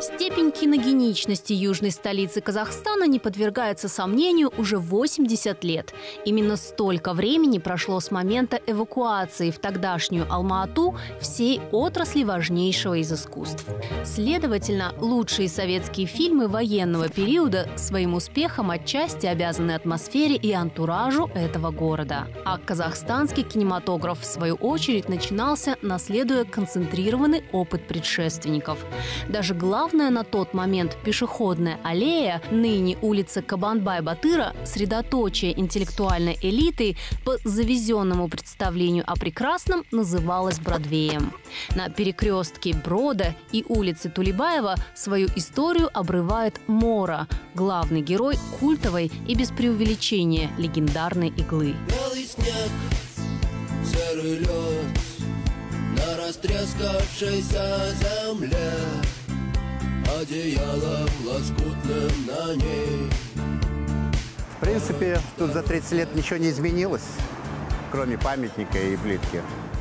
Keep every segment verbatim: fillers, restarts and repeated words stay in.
Степень киногеничности южной столицы Казахстана не подвергается сомнению уже восемьдесят лет. Именно столько времени прошло с момента эвакуации в тогдашнюю Алма-Ату всей отрасли важнейшего из искусств. Следовательно, лучшие советские фильмы военного периода своим успехом отчасти обязаны атмосфере и антуражу этого города. А казахстанский кинематограф, в свою очередь, начинался, наследуя концентрированный опыт предшественников. Даже главное на тот момент пешеходная аллея, ныне улица Кабанбай-Батыра, средоточие интеллектуальной элиты, по завезенному представлению о прекрасном называлась Бродвеем. На перекрестке Брода и улицы Тулебаева свою историю обрывает Мора, главный герой культовой и без преувеличения легендарной «Иглы». Белый снег, серый лед на растрескавшейся земле, одеялом лоскутным на ней. В принципе, тут за тридцать лет ничего не изменилось, кроме памятника и плитки.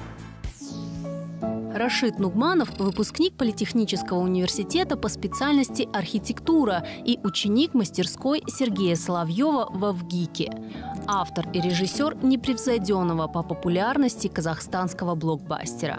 Рашид Нугманов – выпускник Политехнического университета по специальности архитектура и ученик мастерской Сергея Соловьева во ВГИКе. Автор и режиссер непревзойденного по популярности казахстанского блокбастера.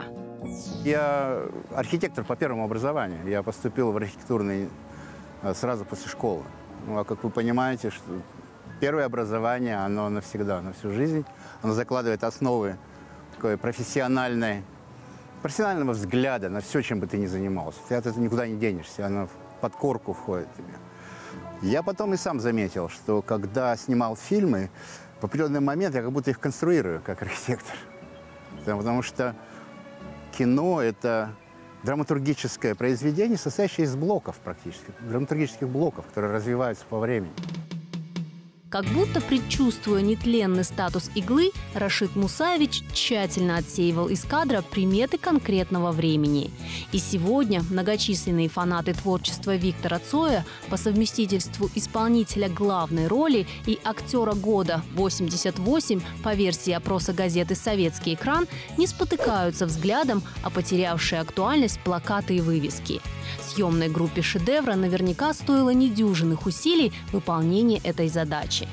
Я архитектор по первому образованию. Я поступил в архитектурный сразу после школы. Ну, а как вы понимаете, что первое образование, оно навсегда, на всю жизнь. Оно закладывает основы такой профессиональной, профессионального взгляда на все, чем бы ты ни занимался. Ты от этого никуда не денешься, оно в подкорку входит в тебя. Я потом и сам заметил, что когда снимал фильмы, в определенный момент я как будто их конструирую как архитектор. Потому что кино – это драматургическое произведение, состоящее из блоков практически, драматургических блоков, которые развиваются по времени. Как будто предчувствуя нетленный статус «Иглы», Рашид Мусаевич тщательно отсеивал из кадра приметы конкретного времени. И сегодня многочисленные фанаты творчества Виктора Цоя, по совместительству исполнителя главной роли и актера года восемьдесят восемь по версии опроса газеты «Советский экран», не спотыкаются взглядом о потерявшей актуальность плакаты и вывески. Съемной группе шедевра наверняка стоило недюжинных усилий выполнение этой задачи.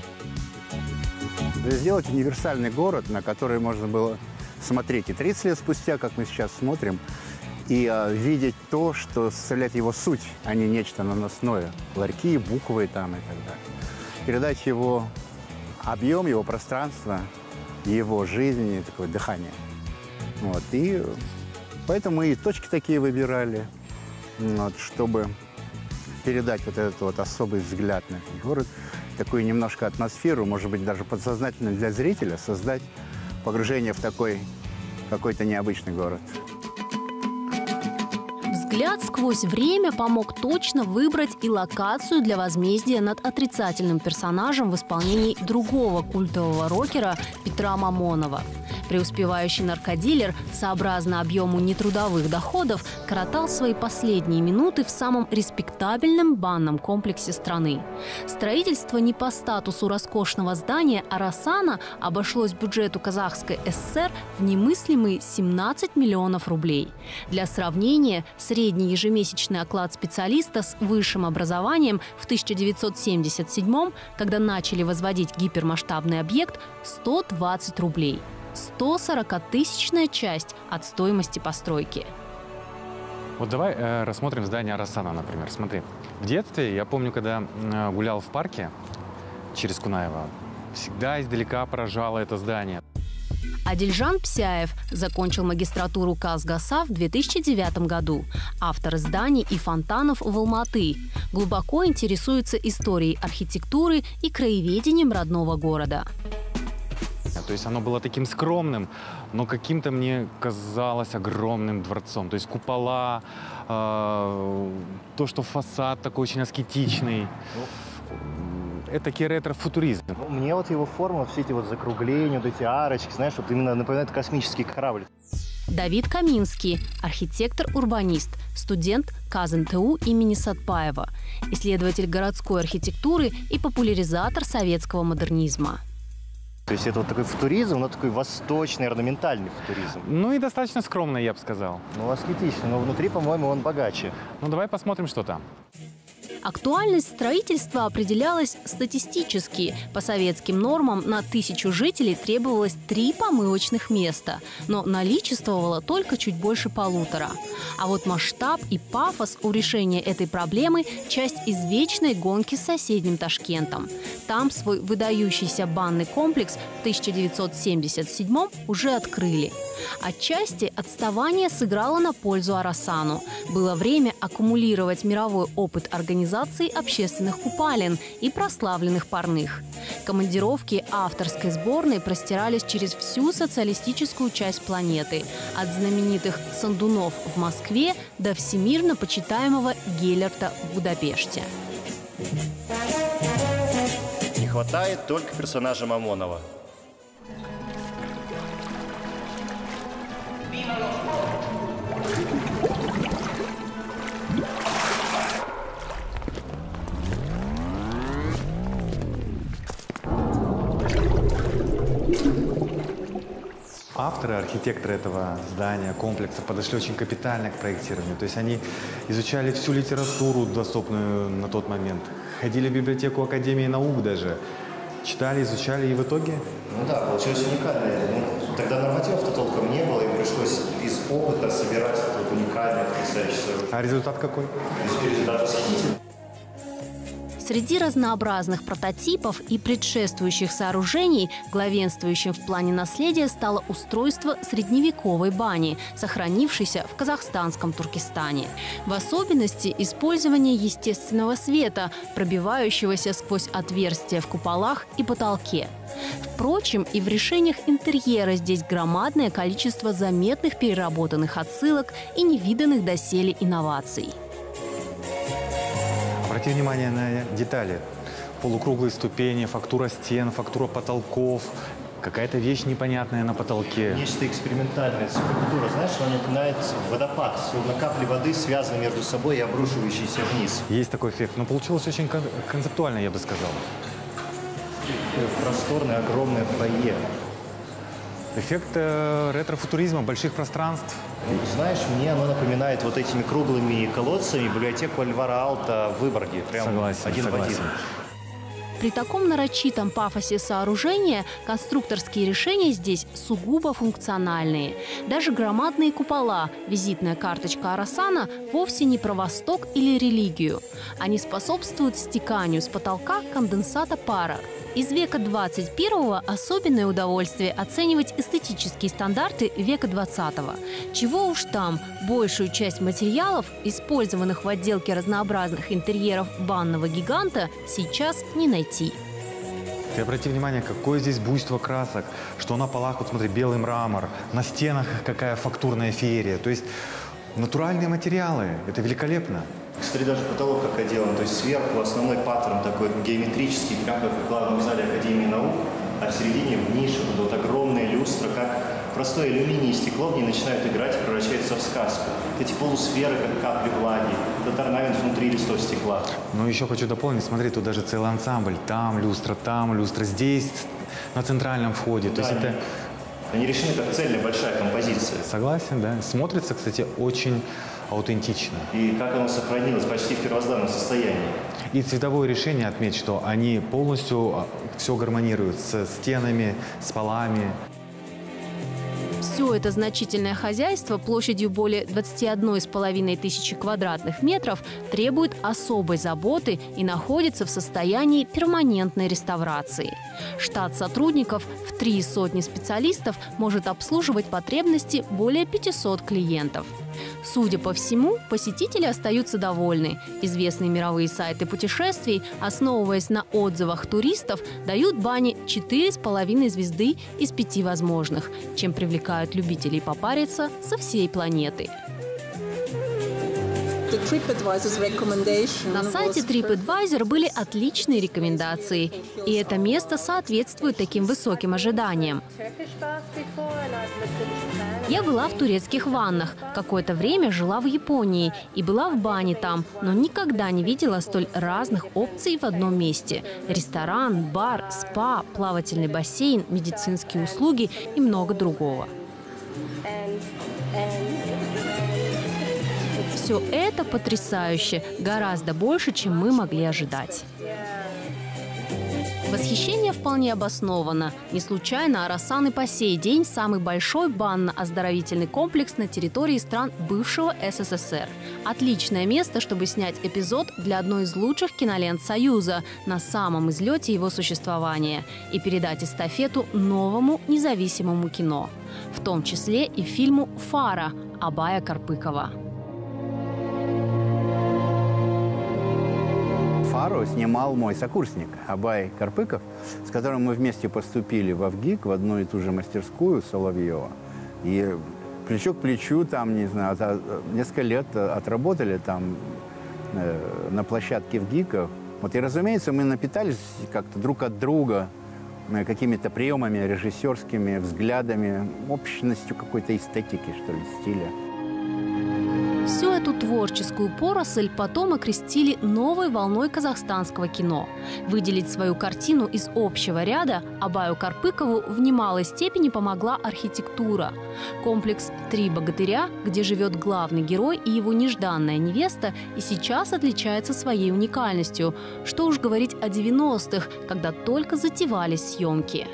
Сделать универсальный город, на который можно было смотреть и тридцать лет спустя, как мы сейчас смотрим, и э, видеть то, что составляет его суть, а не нечто наносное. Ларьки, буквы там и так далее. Передать его объем, его пространство, его жизнь, и такое дыхание. Вот. И поэтому мы и точки такие выбирали, вот, чтобы передать вот этот вот особый взгляд на этот город, такую немножко атмосферу, может быть, даже подсознательно для зрителя, создать погружение в такой какой-то необычный город. Взгляд сквозь время помог точно выбрать и локацию для возмездия над отрицательным персонажем в исполнении другого культового рокера Петра Мамонова. Преуспевающий наркодилер, сообразно объему нетрудовых доходов, коротал свои последние минуты в самом респектабельном банном комплексе страны. Строительство не по статусу роскошного здания Арасана обошлось бюджету Казахской ССР в немыслимые семнадцать миллионов рублей. Для сравнения, средний ежемесячный оклад специалиста с высшим образованием в тысяча девятьсот семьдесят седьмом, когда начали возводить гипермасштабный объект, сто двадцать рублей. сто сорокатысячная часть от стоимости постройки. Вот давай э, рассмотрим здание Арасана, например. Смотри, в детстве, я помню, когда э, гулял в парке через Кунаева, всегда издалека поражало это здание. Адильжан Псяев закончил магистратуру КазГАСа в две тысячи девятом году. Автор зданий и фонтанов в Алматы. Глубоко интересуется историей архитектуры и краеведением родного города. То есть оно было таким скромным, но каким-то мне казалось огромным дворцом. То есть купола, э, то, что фасад такой очень аскетичный. Это ретро-футуризм. Мне вот его форма, все эти вот закругления, вот эти арочки, знаешь, вот именно напоминает космический корабль. Давид Каминский – архитектор-урбанист, студент КазНТУ имени Сатпаева, исследователь городской архитектуры и популяризатор советского модернизма. То есть это вот такой футуризм, но такой восточный, орнаментальный футуризм. Ну и достаточно скромно, я бы сказал. Ну, аскетично, но внутри, по-моему, он богаче. Ну давай посмотрим, что там. Актуальность строительства определялась статистически. По советским нормам на тысячу жителей требовалось три помывочных места, но наличествовало только чуть больше полутора. А вот масштаб и пафос у решения этой проблемы – часть извечной гонки с соседним Ташкентом. Там свой выдающийся банный комплекс в тысяча девятьсот семьдесят седьмом уже открыли. Отчасти отставание сыграло на пользу Орасану. Было время аккумулировать мировой опыт организации общественных купалин и прославленных парных. Командировки авторской сборной простирались через всю социалистическую часть планеты. От знаменитых Сандунов в Москве до всемирно почитаемого Геллерта в Будапеште. Не хватает только персонажа Мамонова. Авторы, архитекторы этого здания, комплекса подошли очень капитально к проектированию. То есть они изучали всю литературу, доступную на тот момент. Ходили в библиотеку Академии наук даже. Читали, изучали и в итоге... Ну да, получилось уникально. Ну, тогда нормативов-то толком не было, и пришлось из опыта собирать вот уникальное, потрясающее сооружение. А результат какой? Результат восхитительный. Среди разнообразных прототипов и предшествующих сооружений главенствующим в плане наследия стало устройство средневековой бани, сохранившейся в казахстанском Туркестане. В особенности использование естественного света, пробивающегося сквозь отверстия в куполах и потолке. Впрочем, и в решениях интерьера здесь громадное количество заметных переработанных отсылок и невиданных доселе инноваций. Обратите внимание на детали. Полукруглые ступени, фактура стен, фактура потолков. Какая-то вещь непонятная на потолке. Нечто экспериментальное, скульптура. Знаешь, она напоминает водопад. Словно капли воды связаны между собой и обрушивающиеся вниз. Есть такой эффект, но получилось очень кон- концептуально, я бы сказал. Просторное, огромное фойе. Эффект э, ретро-футуризма, больших пространств. Ну, знаешь, мне оно напоминает вот этими круглыми колодцами библиотеку Альвара Алта в Выборге. Прям Согласен, один согласен. в один. При таком нарочитом пафосе сооружения конструкторские решения здесь сугубо функциональные. Даже громадные купола, визитная карточка Орасана, вовсе не про Восток или религию. Они способствуют стеканию с потолка конденсата пара. Из века двадцать первого особенное удовольствие оценивать эстетические стандарты века двадцатого. Чего уж там, большую часть материалов, использованных в отделке разнообразных интерьеров банного гиганта, сейчас не найти. Ты обрати внимание, какое здесь буйство красок, что на полах, вот смотри, белый мрамор, на стенах какая фактурная феерия. То есть натуральные материалы, это великолепно. Смотри, даже потолок как отделан. То есть сверху основной паттерн такой геометрический, прям как в главном зале Академии наук, а в середине в нише вот, вот огромные люстры, как простой алюминий и стекло в ней начинают играть и превращаются в сказку. Вот эти полусферы, как капли влаги, этот орнамент внутри листов стекла. Ну, еще хочу дополнить, смотри, тут даже целый ансамбль. Там люстра, там люстра, здесь на центральном входе. Да, То есть они, это... они решены как цельная большая композиция. Согласен, да. Смотрится, кстати, очень аутентично. И как оно сохранилось почти в первозданном состоянии. И цветовое решение, отметь, что они полностью все гармонируют с стенами, с полами. Все это значительное хозяйство площадью более двадцати одной с половиной тысячи квадратных метров требует особой заботы и находится в состоянии перманентной реставрации. Штат сотрудников в три сотни специалистов может обслуживать потребности более пятисот клиентов. Судя по всему, посетители остаются довольны. Известные мировые сайты путешествий, основываясь на отзывах туристов, дают бане четыре с половиной звезды из пяти возможных, чем привлекают любителей попариться со всей планеты. На сайте TripAdvisor были отличные рекомендации, и это место соответствует таким высоким ожиданиям. Я была в турецких ваннах, какое-то время жила в Японии и была в бане там, но никогда не видела столь разных опций в одном месте. Ресторан, бар, спа, плавательный бассейн, медицинские услуги и много другого. Все это потрясающе, гораздо больше, чем мы могли ожидать. Восхищение вполне обосновано. Не случайно Орасан и по сей день самый большой банно-оздоровительный комплекс на территории стран бывшего СССР. Отличное место, чтобы снять эпизод для одной из лучших кинолент Союза на самом излете его существования и передать эстафету новому независимому кино. В том числе и фильму «Фара» Абая Карпыкова. «Фару» снимал мой сокурсник Абай Карпыков, с которым мы вместе поступили в АВГИК, в одну и ту же мастерскую Соловьева. И плечо к плечу, там, не знаю, несколько лет отработали там э, на площадке ВГИКа. Вот, и, разумеется, мы напитались как-то друг от друга э, какими-то приемами режиссерскими, взглядами, общностью какой-то эстетики, что ли, стиля. Всю эту творческую поросль потом окрестили новой волной казахстанского кино. Выделить свою картину из общего ряда Абаю Карпыкову в немалой степени помогла архитектура. Комплекс «Три богатыря», где живет главный герой и его нежданная невеста, и сейчас отличается своей уникальностью. Что уж говорить о девяностых, когда только затевались съемки.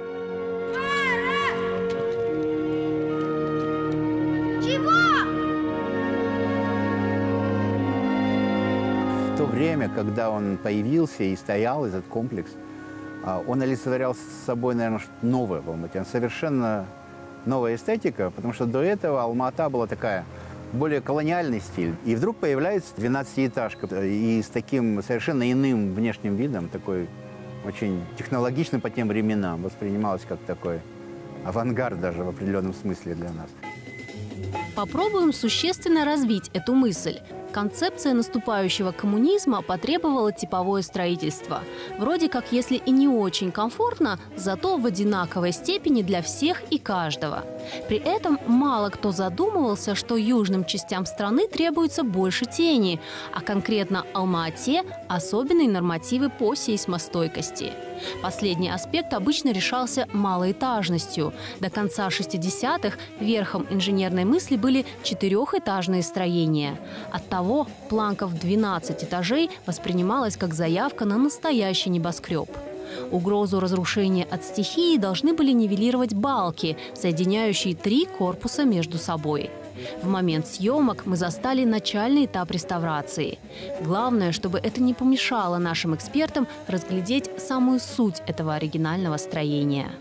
В то время, когда он появился и стоял, этот комплекс, он олицетворял с собой, наверное, что-то новое в Алмате. Совершенно новая эстетика, потому что до этого Алма-Ата была такая, более колониальный стиль. И вдруг появляется двенадцатиэтажка и с таким совершенно иным внешним видом, такой очень технологичный по тем временам, воспринималось как такой авангард даже в определенном смысле для нас. Попробуем существенно развить эту мысль. Концепция наступающего коммунизма потребовала типовое строительство. Вроде как, если и не очень комфортно, зато в одинаковой степени для всех и каждого. При этом мало кто задумывался, что южным частям страны требуется больше тени, а конкретно Алма-Ате особенные нормативы по сейсмостойкости. Последний аспект обычно решался малоэтажностью. До конца шестидесятых верхом инженерной мысли были четырехэтажные строения. Оттого планка в двенадцать этажей воспринималась как заявка на настоящий небоскреб. Угрозу разрушения от стихии должны были нивелировать балки, соединяющие три корпуса между собой. В момент съемок мы застали начальный этап реставрации. Главное, чтобы это не помешало нашим экспертам разглядеть самую суть этого оригинального строения.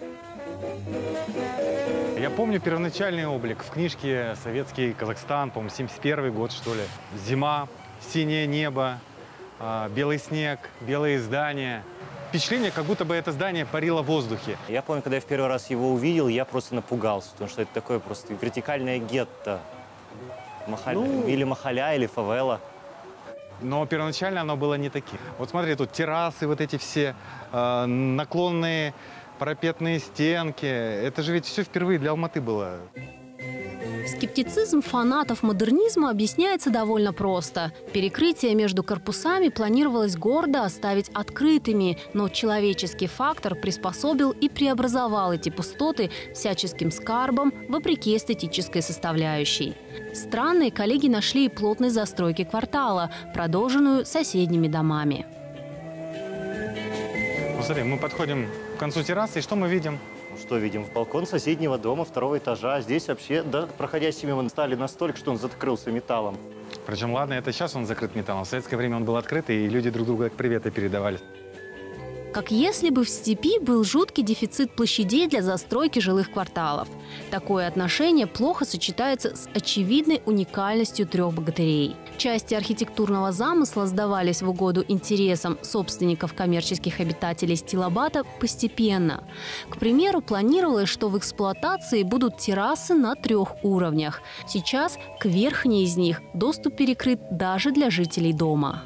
Я помню первоначальный облик в книжке «Советский Казахстан», по-моему, семьдесят первый год, что ли. Зима, синее небо, белый снег, белые здания. Впечатление, как будто бы это здание парило в воздухе. Я помню, когда я в первый раз его увидел, я просто напугался, потому что это такое просто вертикальное гетто. Махаль... Ну... Или махаля, или фавела. Но первоначально оно было не таким. Вот смотри, тут террасы, вот эти все э, наклонные парапетные стенки. Это же ведь все впервые для Алматы было. Скептицизм фанатов модернизма объясняется довольно просто. Перекрытие между корпусами планировалось гордо оставить открытыми, но человеческий фактор приспособил и преобразовал эти пустоты всяческим скарбом, вопреки эстетической составляющей. Странные коллеги нашли и плотность застройки квартала, продолженную соседними домами. Ну, смотри, мы подходим к концу террасы, и что мы видим? Что видим? В балкон соседнего дома второго этажа. Здесь вообще, да, проходящими мы стали настолько, что он закрылся металлом. Причем, ладно, это сейчас он закрыт металлом. В советское время он был открыт, и люди друг другу как приветы передавали. Как если бы в степи был жуткий дефицит площадей для застройки жилых кварталов. Такое отношение плохо сочетается с очевидной уникальностью трех богатырей. Части архитектурного замысла сдавались в угоду интересам собственников коммерческих обитателей Стилобата постепенно. К примеру, планировалось, что в эксплуатации будут террасы на трех уровнях. Сейчас к верхней из них доступ перекрыт даже для жителей дома.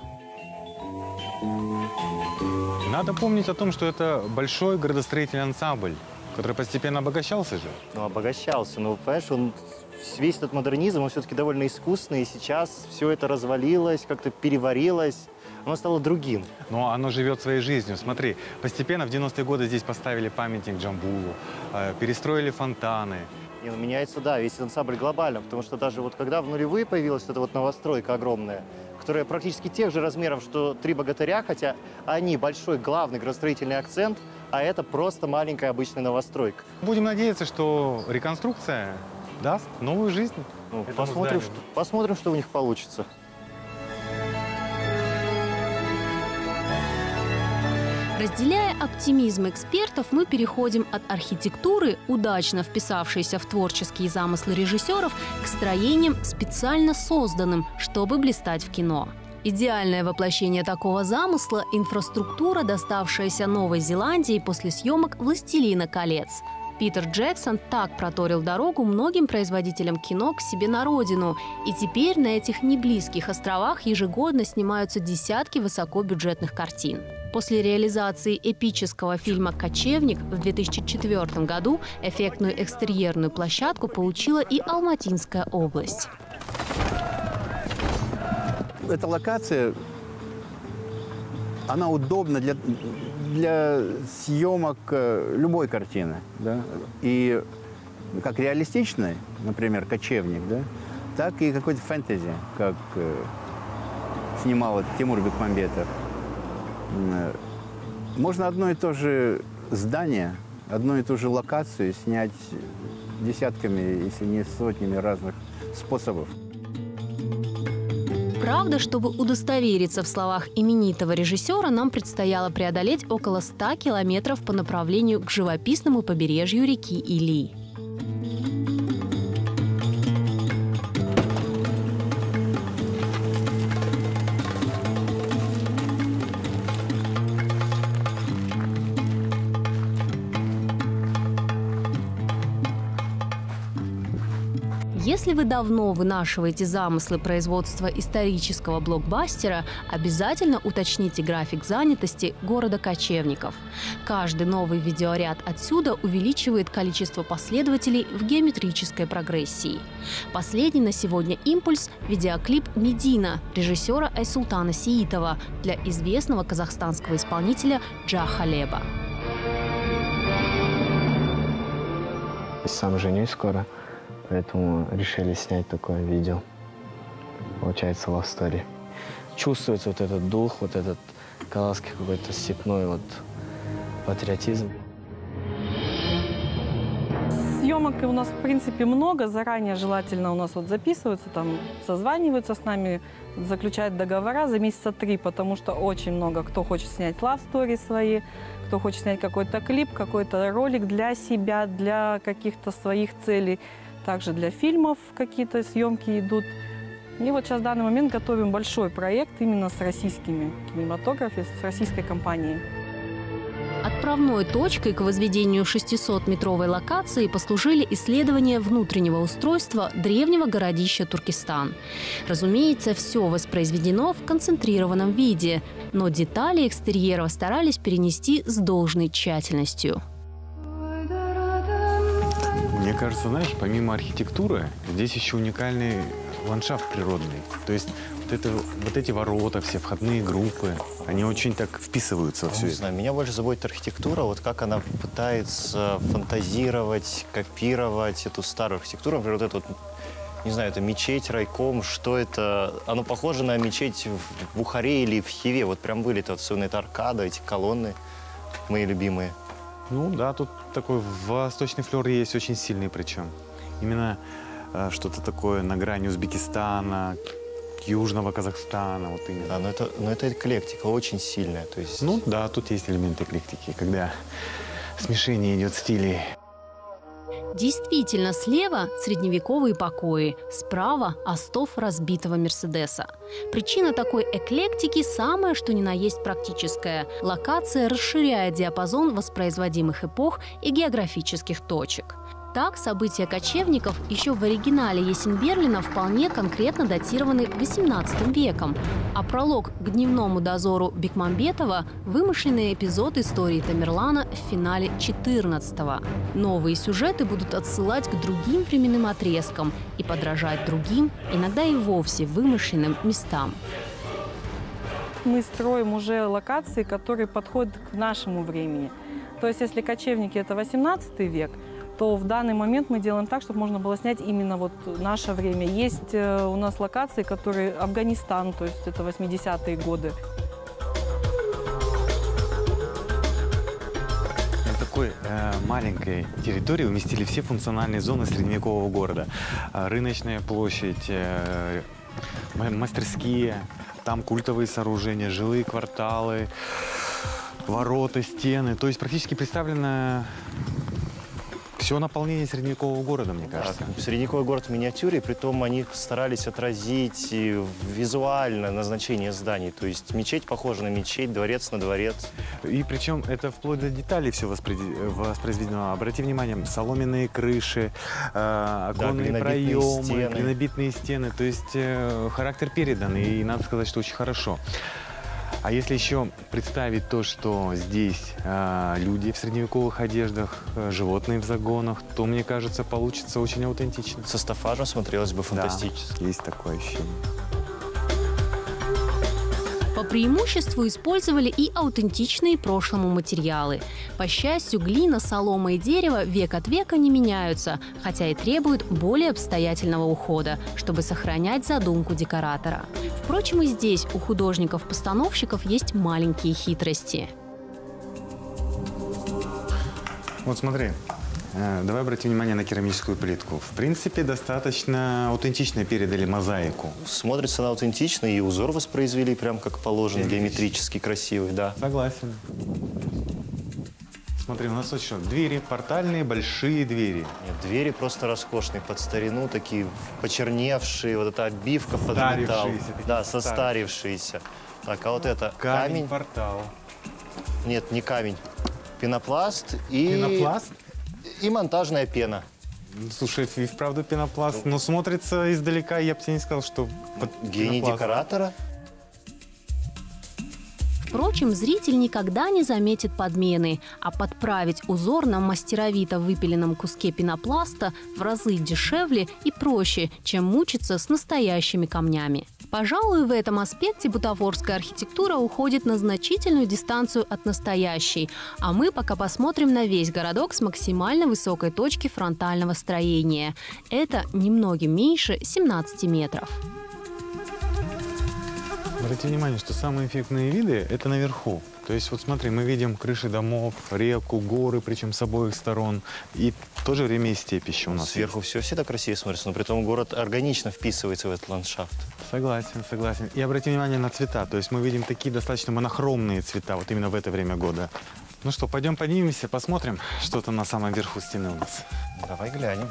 Надо помнить о том, что это большой градостроительный ансамбль, который постепенно обогащался же. Ну, обогащался. Но, понимаешь, он, весь этот модернизм, он все-таки довольно искусственный. И сейчас все это развалилось, как-то переварилось. Оно стало другим. Но оно живет своей жизнью. Смотри, постепенно в девяностые годы здесь поставили памятник Джамбулу, э, перестроили фонтаны. И он меняется, да, весь ансамбль глобально. Потому что даже вот когда в нулевые появилась эта вот новостройка огромная, которая практически тех же размеров, что «Три богатыря», хотя они большой главный градостроительный акцент, а это просто маленькая обычная новостройка. Будем надеяться, что реконструкция даст новую жизнь. Ну, посмотрим, что, посмотрим, что у них получится. Разделяя оптимизм экспертов, мы переходим от архитектуры, удачно вписавшейся в творческие замыслы режиссеров, к строениям, специально созданным, чтобы блистать в кино. Идеальное воплощение такого замысла – инфраструктура, доставшаяся Новой Зеландии после съемок «Властелина колец». Питер Джексон так проторил дорогу многим производителям кино к себе на родину. И теперь на этих неблизких островах ежегодно снимаются десятки высокобюджетных картин. После реализации эпического фильма «Кочевник» в две тысячи четвёртом году эффектную экстерьерную площадку получила и Алматинская область. Эта локация, она удобна для, для съемок любой картины. Да? И как реалистичной, например, «Кочевник», да? Так и какой-то фэнтези, как снимал это Тимур Бекмамбетов. Можно одно и то же здание, одну и ту же локацию снять десятками, если не сотнями разных способов. Правда, чтобы удостовериться в словах именитого режиссера, нам предстояло преодолеть около ста километров по направлению к живописному побережью реки Или. Если вы давно вынашиваете замыслы производства исторического блокбастера, обязательно уточните график занятости города Кочевников. Каждый новый видеоряд отсюда увеличивает количество последователей в геометрической прогрессии. Последний на сегодня импульс – видеоклип «Медина» режиссера Айсултана Сиитова для известного казахстанского исполнителя Джа Халеба. Сам женюсь скоро. Поэтому решили снять такое видео. Получается, love story. Чувствуется вот этот дух, вот этот казахский какой-то степной вот патриотизм. Съемок у нас, в принципе, много. Заранее желательно у нас вот записываются, там созваниваются с нами, заключают договора за месяца три, потому что очень много кто хочет снять love story свои, кто хочет снять какой-то клип, какой-то ролик для себя, для каких-то своих целей. Также для фильмов какие-то съемки идут. И вот сейчас в данный момент готовим большой проект именно с российскими кинематографами, с российской компанией. Отправной точкой к возведению шестисотметровой локации послужили исследования внутреннего устройства древнего городища Туркестан. Разумеется, все воспроизведено в концентрированном виде, но детали экстерьера старались перенести с должной тщательностью. Мне кажется, знаешь, помимо архитектуры, здесь еще уникальный ландшафт природный. То есть вот, это, вот эти ворота, все входные группы, они очень так вписываются во все Не это. знаю, меня больше заботит архитектура, вот как она пытается фантазировать, копировать эту старую архитектуру. Например, вот это вот, не знаю, это мечеть, райком, что это? Оно похоже на мечеть в Бухаре или в Хиве. Вот прям были это вот все, это аркада, эти колонны мои любимые. Ну да, тут такой восточный флер есть, очень сильный причем. Именно э, что-то такое на грани Узбекистана, южного Казахстана, вот именно. Да, но это, но это эклектика очень сильная. То есть... Ну да, тут есть элементы эклектики, когда смешение идет стилей. Действительно, слева средневековые покои, справа остов разбитого Мерседеса. Причина такой эклектики самая, что ни на есть практическая. Локация расширяет диапазон воспроизводимых эпох и географических точек. Так, события кочевников еще в оригинале Есенберлина вполне конкретно датированы восемнадцатым веком, а пролог к дневному дозору Бекмамбетова – вымышленный эпизод истории Тамерлана в финале четырнадцатого. Новые сюжеты будут отсылать к другим временным отрезкам и подражать другим, иногда и вовсе вымышленным местам. Мы строим уже локации, которые подходят к нашему времени. То есть, если кочевники – это восемнадцатый век, то в данный момент мы делаем так, чтобы можно было снять именно вот наше время. Есть у нас локации, которые Афганистан, то есть это восьмидесятые годы. На такой э, маленькой территории уместили все функциональные зоны средневекового города. Э, рыночная площадь, э, мастерские, там культовые сооружения, жилые кварталы, ворота, стены. То есть практически представлено все наполнение средневекового города, мне кажется. Да, средневековый город в миниатюре, притом они старались отразить визуально назначение зданий. То есть мечеть похожа на мечеть, дворец на дворец. И причем это вплоть до деталей все воспроизведено. Обрати внимание, соломенные крыши, э, оконные да, проемы, стены. глинобитные стены. То есть э, характер передан, и надо сказать, что очень хорошо. А если еще представить то, что здесь э, люди в средневековых одеждах, э, животные в загонах, то, мне кажется, получится очень аутентично. Со стафажем смотрелось бы фантастически. Да, есть такое ощущение. По преимуществу использовали и аутентичные прошлому материалы. По счастью, глина, солома и дерево век от века не меняются, хотя и требуют более обстоятельного ухода, чтобы сохранять задумку декоратора. Впрочем, и здесь у художников-постановщиков есть маленькие хитрости. Вот смотри. Давай обратим внимание на керамическую плитку. В принципе, достаточно аутентично передали мозаику. Смотрится она аутентично, и узор воспроизвели прям как положено, геометрически красивый, да. Согласен. Смотри, у нас вот еще двери, портальные, большие двери. Нет, двери просто роскошные, под старину, такие почерневшие, вот эта обивка под металл. Да, состарившиеся. Так, а вот это камень. Камень, портал. Нет, не камень. Пенопласт и... Пенопласт? И монтажная пена. Слушай, и вправду пенопласт. Но смотрится издалека, я бы тебе не сказал, что... Гений декоратора. Впрочем, зритель никогда не заметит подмены, а подправить узор на мастеровито выпиленном куске пенопласта в разы дешевле и проще, чем мучиться с настоящими камнями. Пожалуй, в этом аспекте бутафорская архитектура уходит на значительную дистанцию от настоящей, а мы пока посмотрим на весь городок с максимально высокой точки фронтального строения. Это немногим меньше семнадцати метров. Обрати внимание, что самые эффектные виды – это наверху. То есть вот смотри, мы видим крыши домов, реку, горы, причем с обоих сторон. И в то же время и степь еще у нас. Сверху все всегда красиво смотрится, но при том город органично вписывается в этот ландшафт. Согласен, согласен. И обрати внимание на цвета. То есть мы видим такие достаточно монохромные цвета вот именно в это время года. Ну что, пойдем поднимемся, посмотрим, что там на самом верху стены у нас. Давай глянем.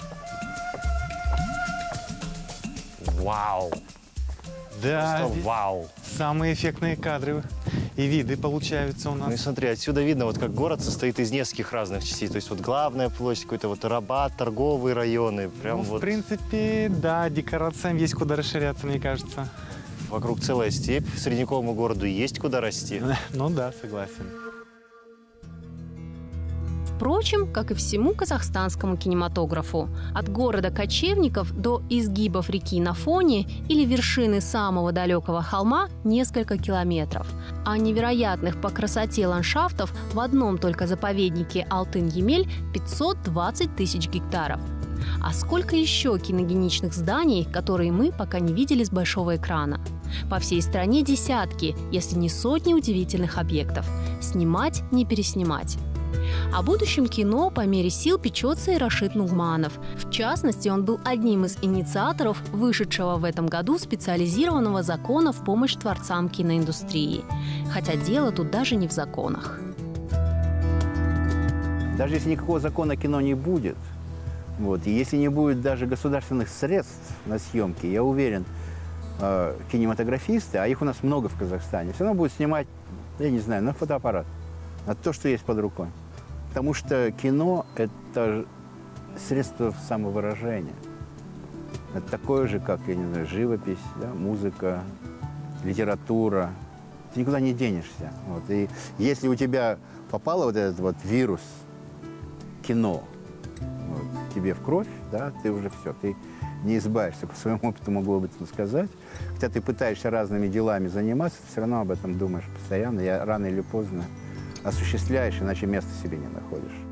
Вау! Да, Просто вау! Самые эффектные кадры и виды получаются у нас. Ну и смотри, отсюда видно, вот как город состоит из нескольких разных частей. То есть вот главная площадь, какой-то вот Рабат, торговые районы. Прям ну, вот... В принципе, да, декорациям есть куда расширяться, мне кажется. Вокруг целая степь. Средневековому городу есть куда расти. Ну да, согласен. Впрочем, как и всему казахстанскому кинематографу. От города кочевников до изгибов реки на фоне или вершины самого далекого холма несколько километров. А невероятных по красоте ландшафтов в одном только заповеднике Алтын-Емель пятьсот двадцать тысяч гектаров. А сколько еще киногеничных зданий, которые мы пока не видели с большого экрана? По всей стране десятки, если не сотни удивительных объектов. Снимать, не переснимать. О будущем кино по мере сил печется и Рашид Нугманов. В частности, он был одним из инициаторов вышедшего в этом году специализированного закона в помощь творцам киноиндустрии. Хотя дело тут даже не в законах. Даже если никакого закона кино не будет, вот, и если не будет даже государственных средств на съемки, я уверен, э, кинематографисты, а их у нас много в Казахстане, все равно будут снимать, я не знаю, на фотоаппарат, на то, что есть под рукой. Потому что кино – это средство самовыражения. Это такое же, как, я не знаю, живопись, да, музыка, литература. Ты никуда не денешься. Вот. И если у тебя попал вот этот вот вирус кино вот, тебе в кровь, да, ты уже все, ты не избавишься. По своему опыту могу об этом сказать. Хотя ты пытаешься разными делами заниматься, ты все равно об этом думаешь постоянно. И рано или поздно осуществляешь, иначе места себе не находишь.